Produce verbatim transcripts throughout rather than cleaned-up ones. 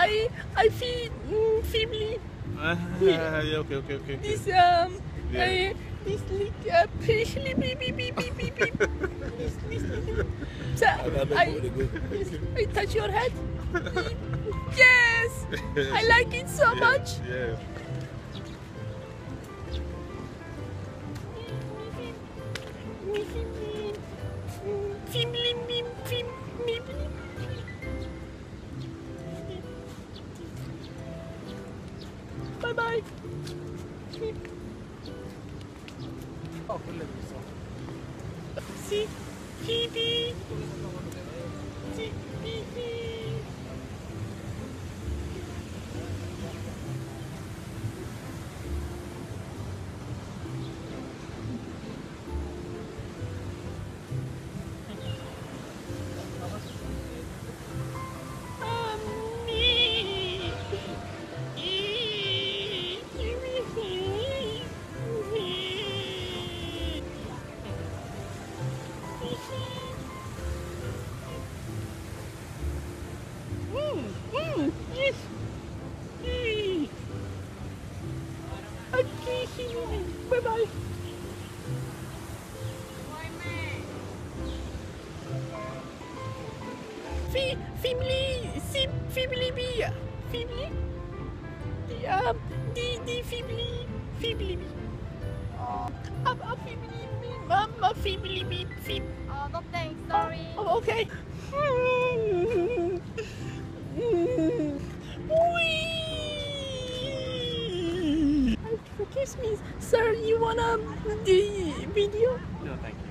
I I feel mm, feebly. Uh, yeah, okay, okay, okay. This um, Yeah. uh, this like uh, beep beep beep beep beep beep beep. This this little. So I, yes, I touch your head. Yes, I like it so yeah, much. Yeah. Bye bye. See, Phoebe. See, Phoebe. Mm, mm, yes. Mm. Okay, bye bye. Fi, Fibli, si, Fibli, bi, Fibli, the, um, the, the Fibli, Fibli, bi. A, a Fibli, bi, um, a Fibli, bi, Fib. Oh, no thanks, sorry. Oh, okay. Whee! Excuse me, sir, you wanna the video? No, thank you.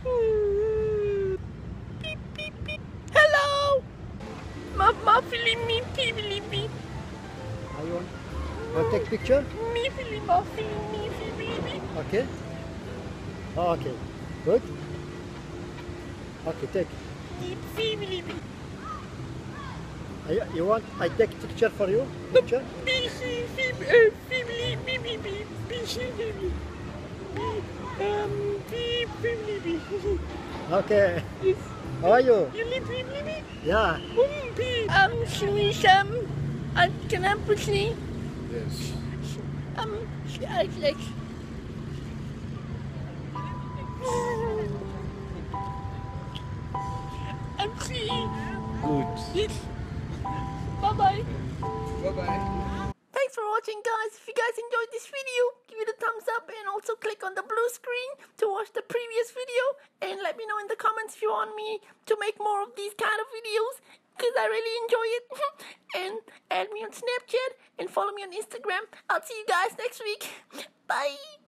Beep, beep, beep. Hello! Ma, ma, fili, me, fili, me. Are you on? Want to take picture? Me, fili, ma, fili, me, fili, me. Okay. Oh, okay. Good. Okay, take. Deep, fili, me. Are you, you want I take picture for you? Picture? Bishi, fib, uh, fibli, bibi, bi, bishi, bibi. Bi, um, bi, fibli, bi. Okay. Yes. How are you? You live fibli, bi? Yeah. Um, bi. Um, shmisham. Uh, can I put me? Yes. Um, I like. I'm seeing. Good. Yes. Bye-bye. Bye-bye. Thanks for watching, guys. If you guys enjoyed this video, give it a thumbs up and also click on the blue screen to watch the previous video, and let me know in the comments if you want me to make more of these kind of videos, because I really enjoy it. And add me on Snapchat and follow me on Instagram. I'll see you guys next week. Bye.